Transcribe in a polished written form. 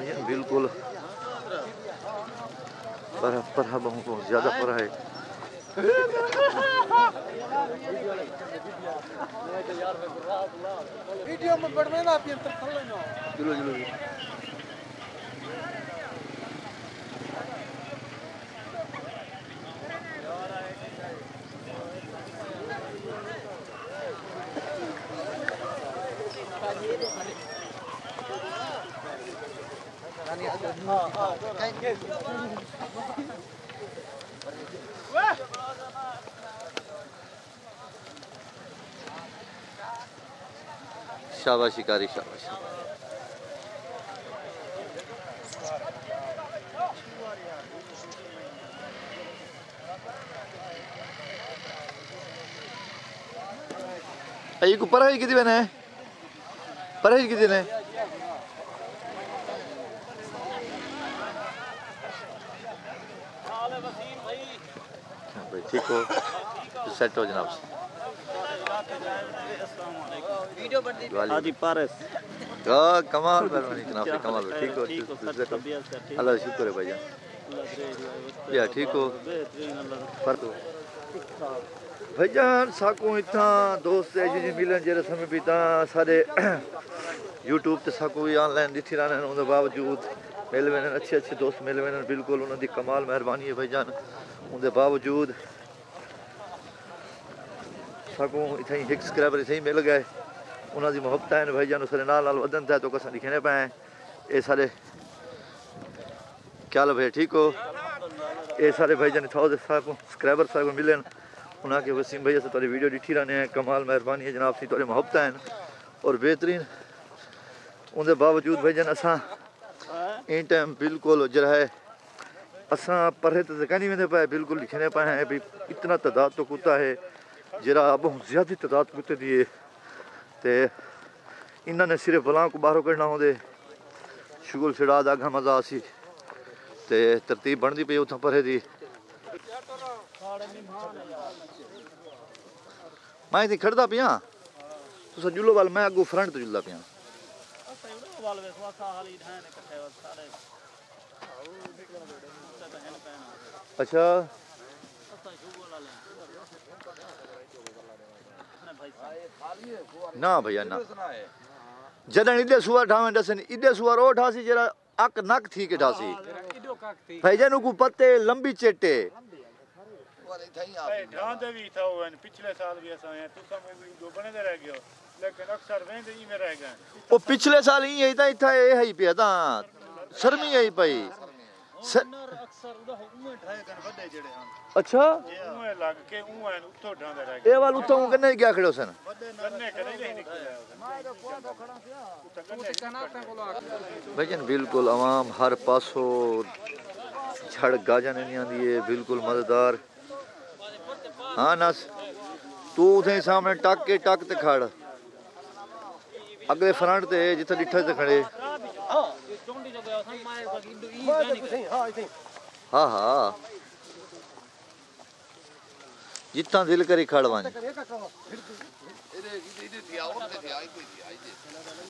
बिल्कुल पर बहुत ज़्यादा पर है। वीडियो में बढ़वे ना आप चलो चलो शाबाश शिकारी शाबाश। ये को परहेज कितनी बने है? परहेज कितनी ने? भाई ठीक हो, सेट हो जनाब। हाजी पारस कमाल मेहरबानी जनाब, कमाल ठीक हो? अल्लाह शुक्र है भाईजान। या ठीक हो? भाईजान साकू इतना दोस्त है जी मिलन जरा समय बीता सारे यूट्यूब ते साकू भी ऑनलाइन दिखी रहने उनके बावजूद मिल वेन अच्छे अच्छे दोस्त मिल वेन बिल्कुल उन्होंने कमाल मेहरबानी है भाईजान। उनके बावजूद साकू इतना ही सब्सक्राइबर इतना ही मिल गए उन्होंने मुहब्बत है भाईजान सारे नाल वधन था तो कसा लिखने पे ये सारे क्या लो भाई ठीक हो? ये सारे भाईजान थाउजेंड सब्सक्राइबर साकू मिले उन्होंने वसीम भैया से थोड़ी वीडियो दिखी रहने हैं कमाल मेहरबानी है जनाब सी थोड़ी मुहब्बत है और बेहतरीन उनके बावजूद भाईजान असा इन टाइम बिल्कुल जरा है असा पढ़े तो कहीं वेंदे पाए बिल्कुल लिखने पाए हैं भी इतना तादाद तो कुत्ता है जरा बहुत ज़्यादा तादाद कुत्ते दिए ते इन्होंने सिर्फ बलां को बाहरों कढ़ना होंदे शुगल छिड़ा दागा मजा आसी ते तरतीब बनती पई उतना पढ़े दी मैं इतनी खड़दा पिया तुसा जुलो वाल मैं अगू फ्रंट तो जुलदा पिया। अच्छा ना भैया ना जदन इदे सुअर ठावे दसन इदे सुअर ओ ठासी जरा अक नक थी के ठासी भाईजान को पत्ते लंबी चेटे ढांदे भी था वो पिछले साल भी ऐसा है तुसा मूवी दो बने दे रह गयो लेकिन अक्सर वेंदे ही में रह गए ओ पिछले साल ही है ता इथा ए है पिया ता शर्मी है पई अक्सर उदा उमे ठाए कन बड़े जेड़े हैं। अच्छा उमे लग के उमे उतो ढांदे रह गए ए वाल उतो कने गया खड़ो सन कन्ने कने नहीं निकलिया मैं तो फोन तो खड़ा था भाईजान बिल्कुल आवाम हर पासो छड़ गाजा नहीं आंदी है बिल्कुल मजेदार। हाँ नस तू उथे सामने टक के टक ते खड़ अगले फ्रंट ते जिथे डिठे ते खड़े हाँ हाँ जितना दिल करी खड़ वञ।